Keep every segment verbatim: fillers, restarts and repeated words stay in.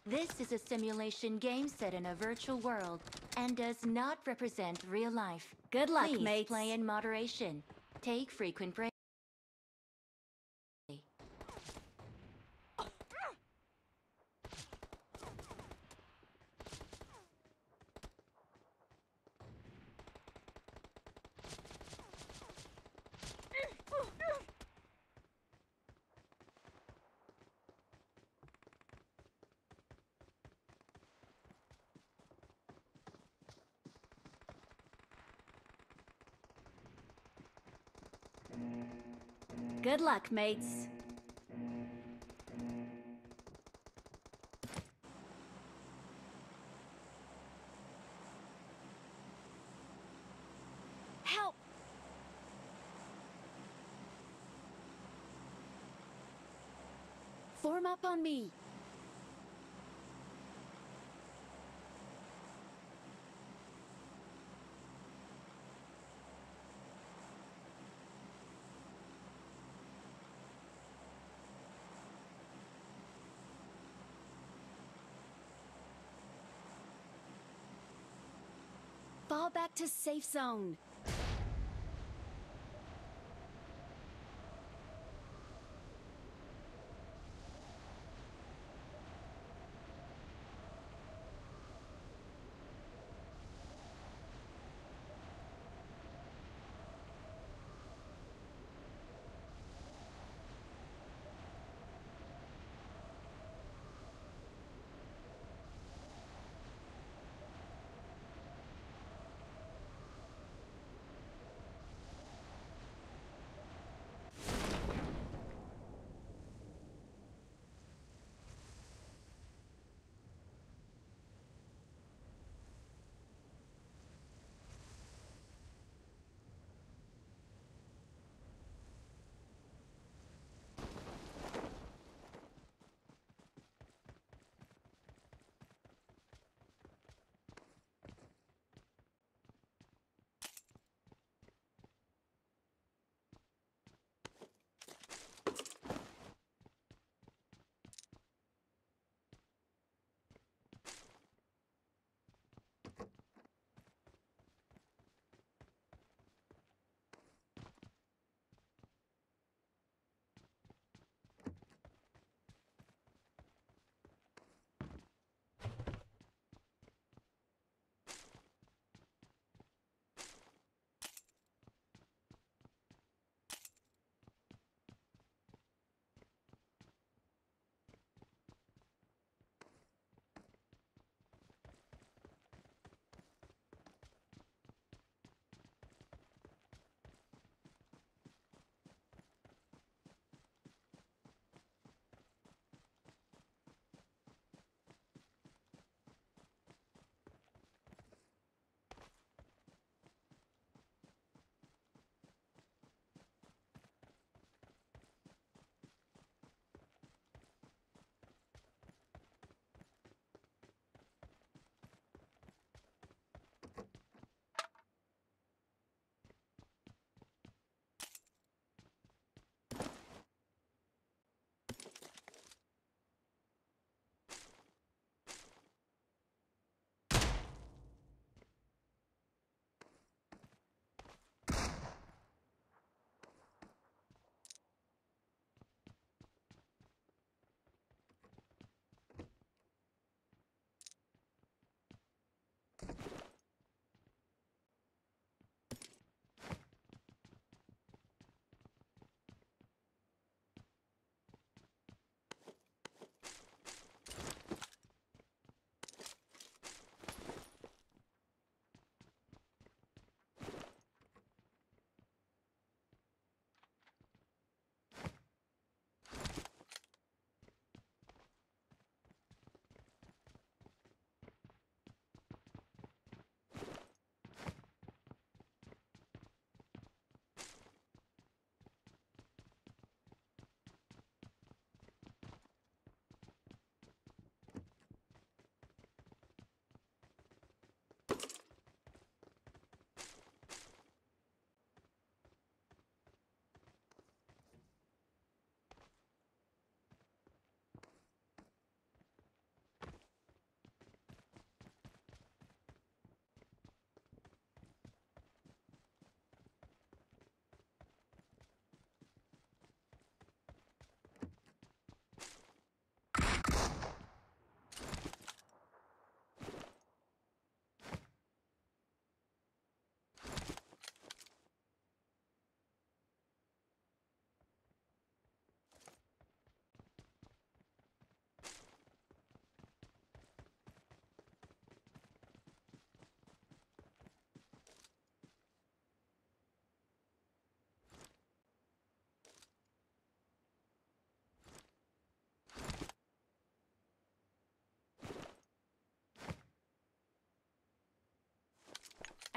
This is a simulation game set in a virtual world and does not represent real life. Good luck, Please mates. play in moderation. Take frequent breaks. Good luck, mates. Help! Form up on me. Fall back to safe zone.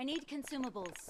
I need consumables.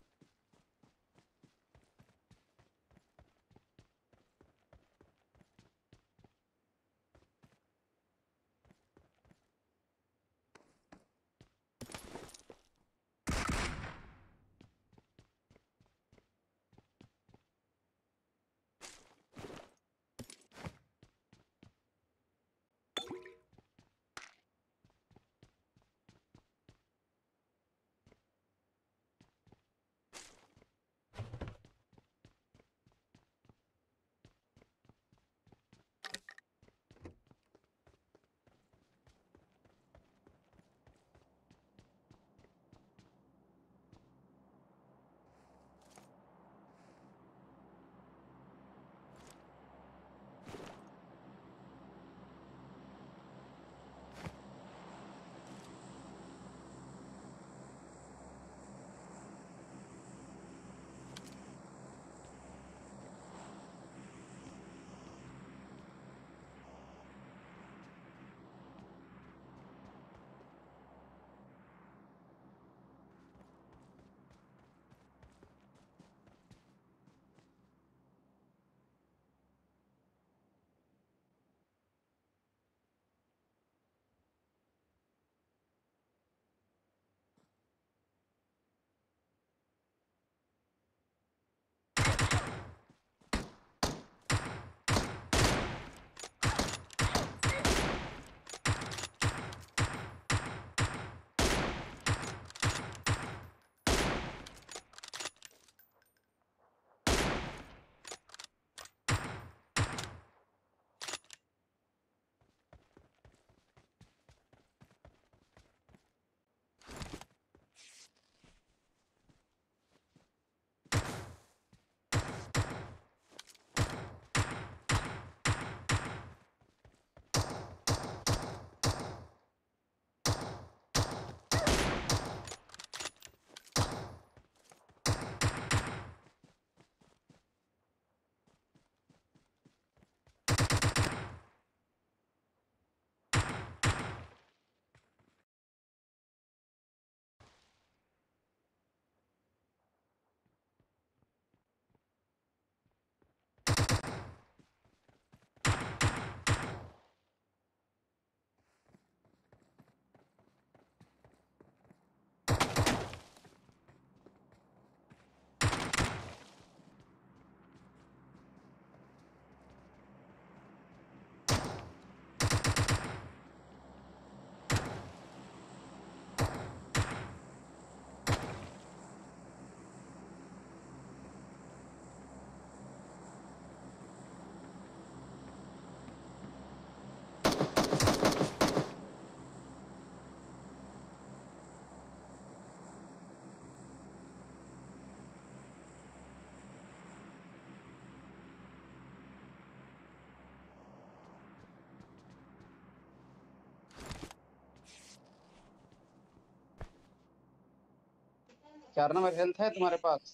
चार number health है तुम्हारे पास?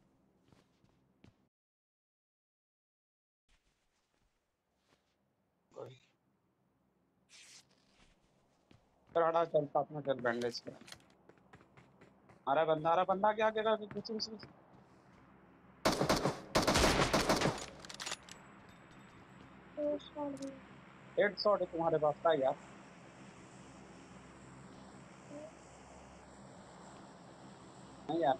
हटा चल साथ में चल bandage कर। आ रहा है बंदा, आ रहा है बंदा, क्या क्या क्या पीछे पीछे हेड शॉट है तुम्हारे पास का यार? नहीं यार,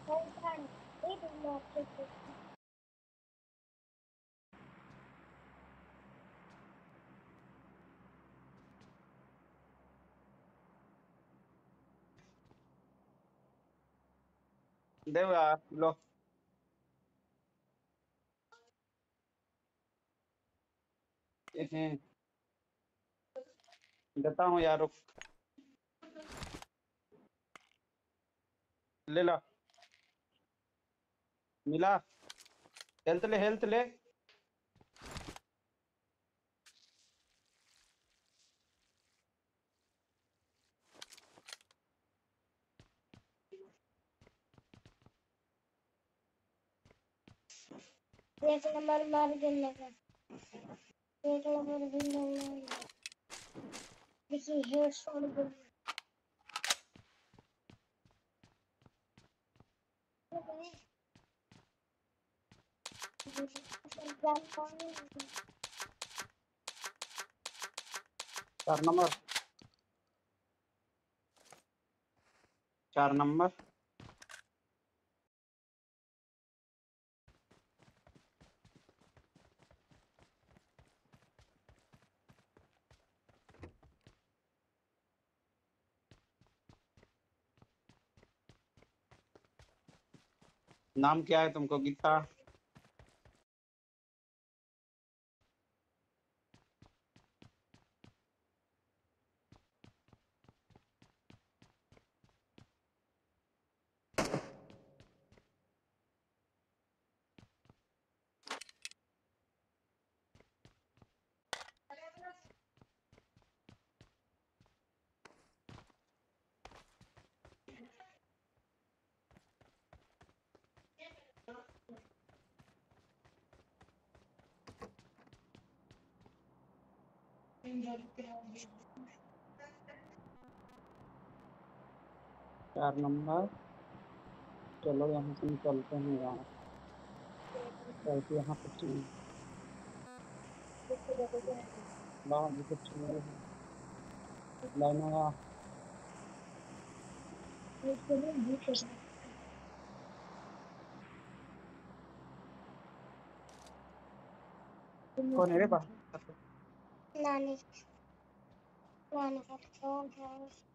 दे यार लो। हम्म, देता हूँ यार, रुक। ले ला, मिला। हेल्थ ले, हेल्थ ले। एक नंबर मार गिरने का, एक नंबर गिरने का, देखिए हेड शॉट। चार नंबर चार नंबर नाम क्या है तुमको गीता? चार नंबर चलो यहाँ से निकलते हैं यार। कैसे यहाँ कुछ नहीं बाहर भी कुछ नहीं है। लाइन आया। कौन है रे बाहर? नानी नानी का फोन है।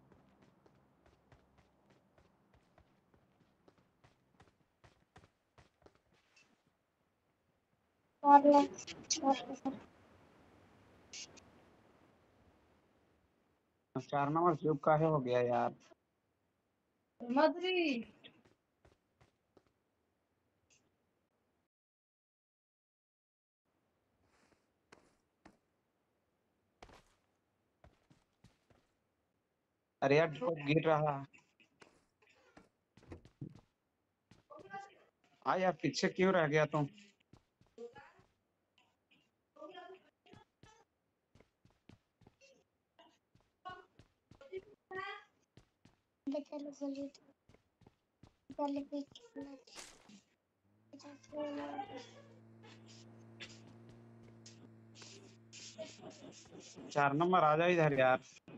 और ले चार नंबर क्यूब का है हो गया यार। मदरी अरे यार ड्रॉप गिर रहा है। आ यार पीछे क्यों रह गया तुम? चलो चलिए चलो पीछे चार नंबर आ जा इधर यार।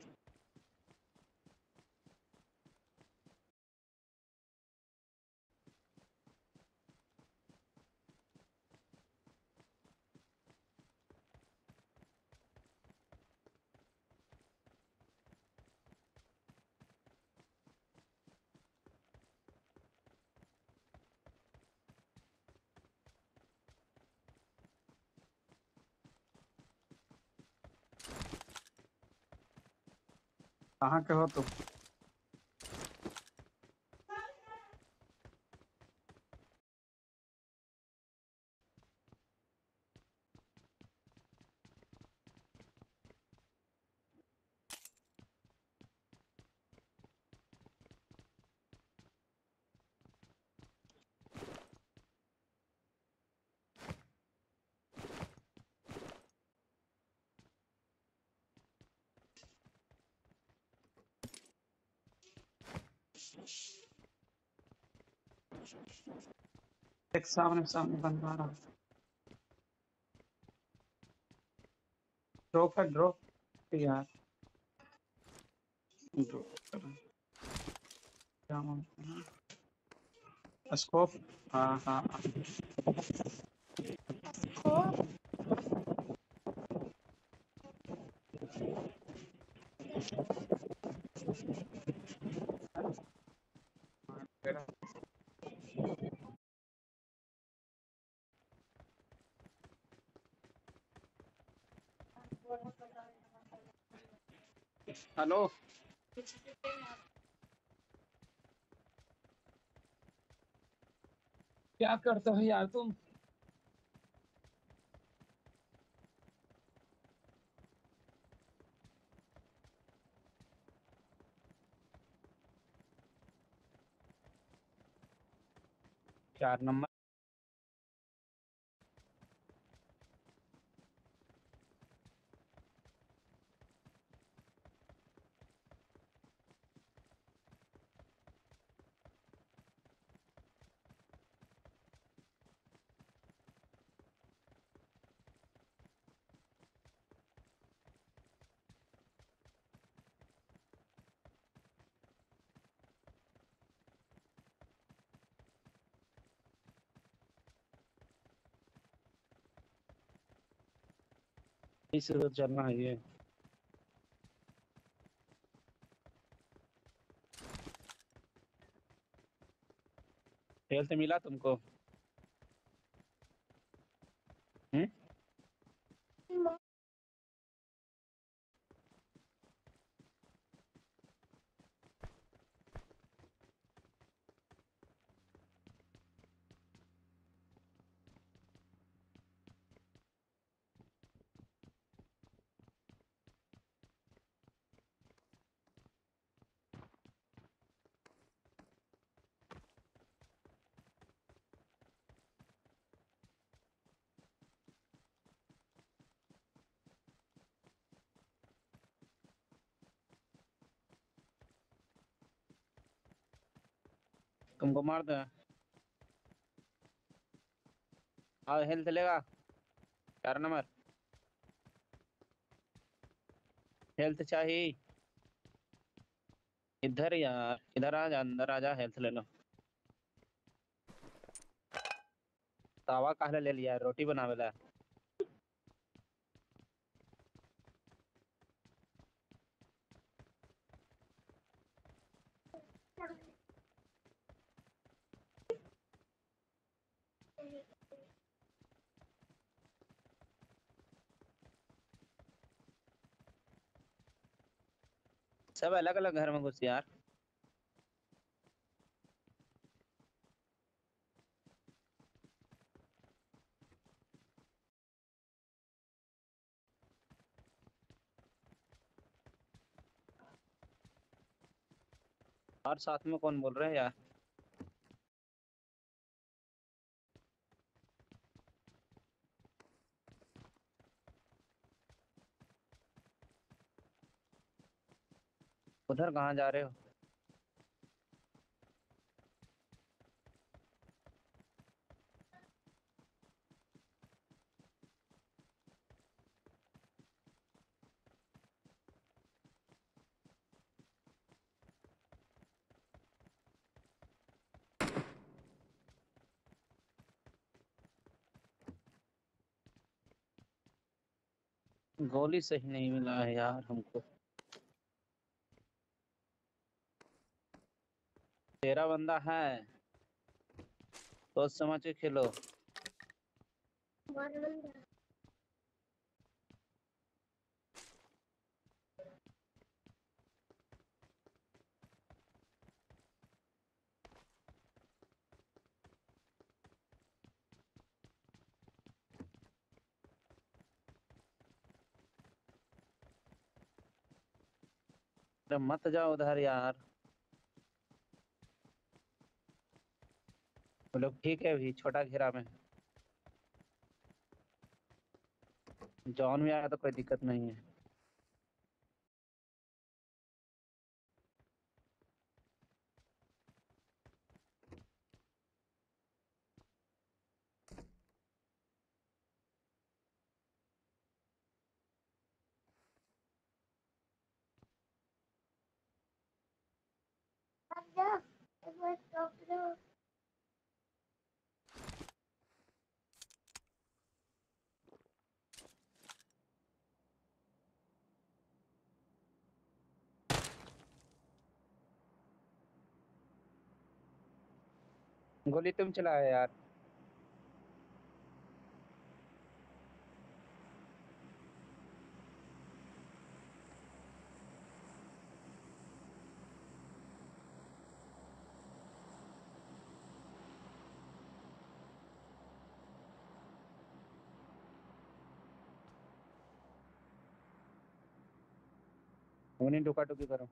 कहाँ के हो तुम? एक सामने सामने बंदा रहा। ड्रॉप है ड्रॉप यार। ड्रॉप क्या मांगते हैं? स्कोप। हाँ हाँ को हेलो। क्या करते हो यार तुम? चार नंबर इस रोज चलना है ये। हेल्थ मिला तुमको? हम्म। तुमको मार दे। हाँ हेल्थ लेगा। चार नंबर हेल्थ चाहिए। इधर यार, इधर आ जा, अंदर आ जा, हेल्थ ले लो। तावा काहे ले लिया? रोटी बनावेला। सब अलग अलग घर में घुस यार। और साथ में कौन बोल रहे हैं यार? उधर कहाँ जा रहे हो? गोली सही नहीं मिला है यार हमको। तेरा बंदा है, सोच समझ के खेलो। अरे मत जाओ उधर यार। वो लोग ठीक है अभी छोटा घेरा में। जॉन भी आया तो कोई दिक्कत नहीं है। गोली तुम चलाए यार। उन्हें टुका टुकी करो।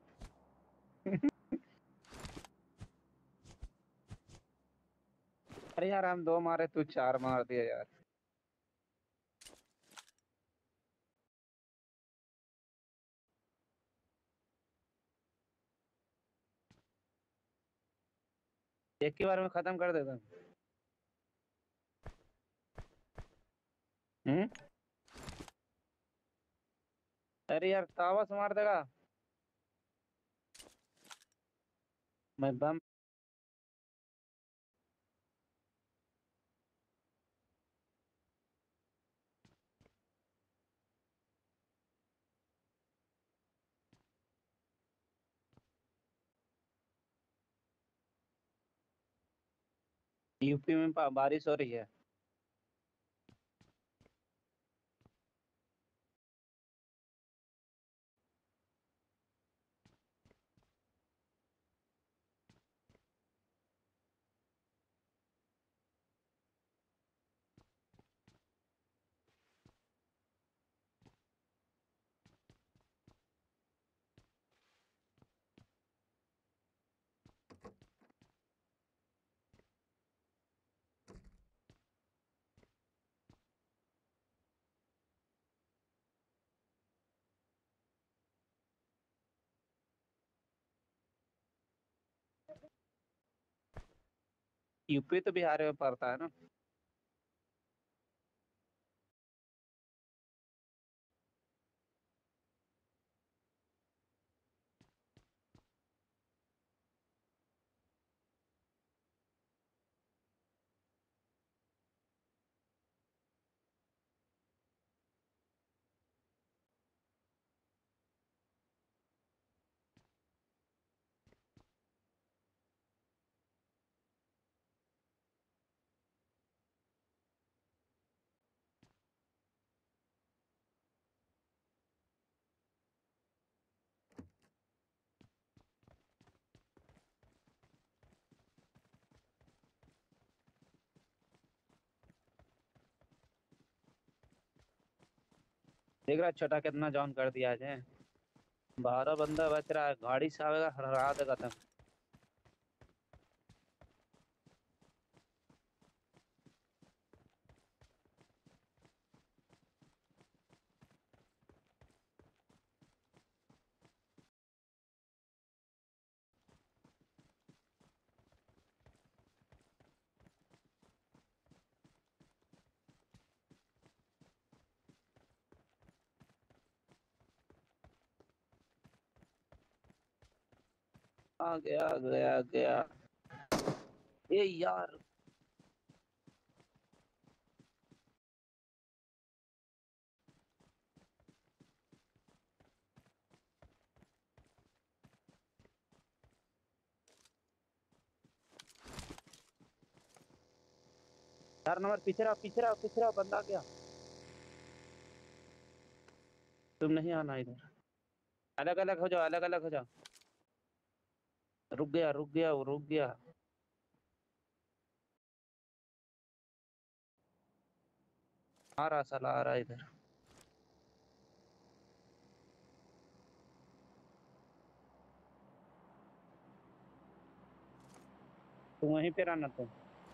अरे यार हम दो मारे तू चार मार दिया यार। एक ही बार में खत्म कर देता। हम्म। अरे यार तावा से मार देगा। मैं बम। यूपी में पा- बारिश हो रही है। यूपी तो बिहार में पड़ता है ना। देख रहा छोटा कितना जॉन कर दिया है। बारह बंदा बच रहा है, गाड़ी से आवेगा हरा देगा तुम। आ गया गया गया। ये यार चार नंबर पीछे रहो पीछे रहो पीछे रहो, बंदा आ गया। तुम नहीं आना इधर, अलग अलग हो जाओ अलग अलग हो जाओ। रुक गया रुक गया वो रुक गया। आ रहा साला आ रहा है इधर। तुम वहीं पे रहना तुम।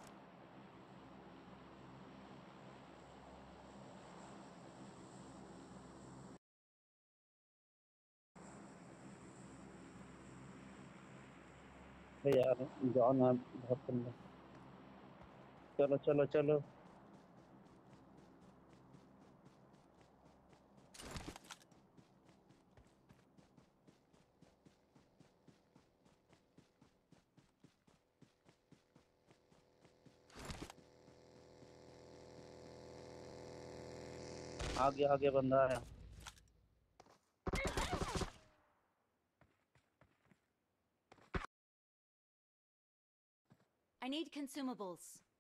अरे यार जॉन है बहुत सुंदर। चलो चलो चलो। आगे आगे बंदा आया। I need consumables.